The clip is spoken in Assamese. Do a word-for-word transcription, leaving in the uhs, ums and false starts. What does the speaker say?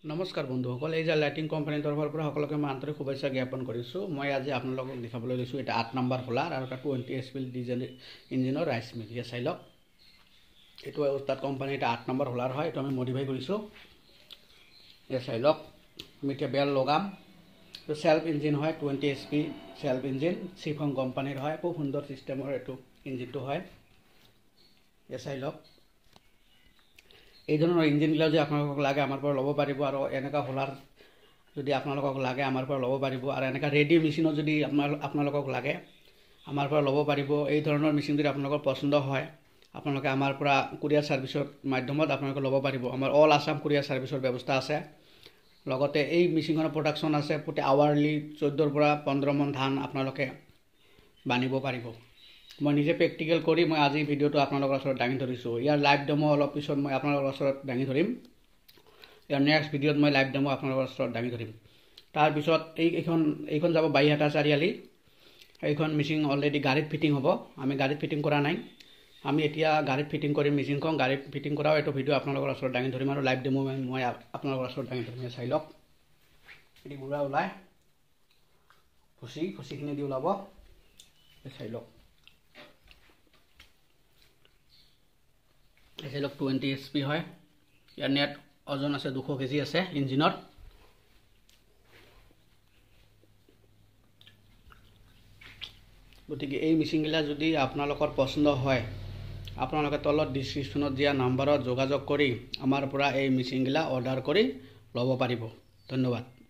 নমস্কাৰ বন্ধুসকল, এই যে লাইটিং কোম্পানীৰ তৰফৰ পৰা সকলোকে মই আন্তৰিক শুভেচ্ছা জ্ঞাপন কৰিছোঁ। মই আজি আপোনালোকক দেখাবলৈ লৈছোঁ এটা আঠ নম্বৰ হোলাৰ আৰু এটা টুৱেণ্টি এইচ পি ডিজেল ইঞ্জিনৰ ৰাইচ মিল। ইয়ে চাই লওক, এইটো উস্তাদ কোম্পানীৰ এটা আঠ নম্বৰ হোলাৰ হয়। এইটো আমি মডিফাই কৰিছোঁ। ইয়ে চাই লওক, আমি এতিয়া বেল লগাম। এইটো চেল্ফ ইঞ্জিন হয়, twenty H P self engine, চিফং কোম্পানীৰ হয়। খুব সুন্দৰ ছিষ্টেমৰ এইটো ইঞ্জিনটো হয়। ইয়ে চাই লওক, এই ধৰণৰ ইঞ্জিনবিলাক যদি আপোনালোকক লাগে আমাৰ পৰা ল'ব পাৰিব, আৰু এনেকুৱা হোলাৰ যদি আপোনালোকক লাগে আমাৰ পৰা ল'ব পাৰিব, আৰু এনেকুৱা ৰেডি মেচিনো যদি আপোনাৰ আপোনালোকক লাগে আমাৰ পৰা ল'ব পাৰিব। এই ধৰণৰ মেচিন যদি আপোনালোকৰ পচন্দ হয় আপোনালোকে আমাৰ পৰা কুৰিয়াৰ ছাৰ্ভিচৰ মাধ্যমত আপোনালোকে ল'ব পাৰিব। আমাৰ অল আছাম কুৰিয়াৰ ছাৰ্ভিচৰ ব্যৱস্থা আছে। লগতে এই মেচিনখনৰ প্ৰডাকশ্যন আছে প্ৰতি আৱাৰলি চৈধ্যৰ পৰা পোন্ধৰ মন ধান আপোনালোকে বানিব পাৰিব। মই নিজে প্ৰেক্টিকেল কৰি মই আজি ভিডিঅ'টো আপোনালোকৰ ওচৰত দাঙি ধৰিছোঁ। ইয়াৰ লাইভ ডেমো অলপ পিছত মই আপোনালোকৰ ওচৰত দাঙি ধৰিম। ইয়াৰ নেক্সট ভিডিঅ'ত মই লাইভ ডেমো আপোনালোকৰ ওচৰত দাঙি ধৰিম। তাৰপিছত এই এইখন এইখন যাব বাইহাটা চাৰিআলি। এইখন মেচিন অলৰেডি গাড়ীত ফিটিং হ'ব। আমি গাড়ীত ফিটিং কৰা নাই, আমি এতিয়া গাড়ীত ফিটিং কৰিম মেচিনখন। গাড়ীত ফিটিং কৰাও এইটো ভিডিঅ' আপোনালোকৰ ওচৰত দাঙি ধৰিম, আৰু লাইভ ডেমো মই আপোনালোকৰ ওচৰত দাঙি ধৰিম। চাই লওক, এটি গুড়া ওলায়, ফুচি ফুচিখিনি দি ওলাব। চাই লওক, এই লওক টুৱেণ্টি এইচ পি হয়। ইয়াৰ নেট ওজন আছে দুশ কেজি আছে ইঞ্জিনত। গতিকে এই মেচিনগিলা যদি আপোনালোকৰ পচন্দ হয় আপোনালোকে তলত ডিছক্ৰিপশ্যনত দিয়া নাম্বাৰত যোগাযোগ কৰি আমাৰ পৰা এই মেচিনগিলা অৰ্ডাৰ কৰি ল'ব পাৰিব। ধন্যবাদ।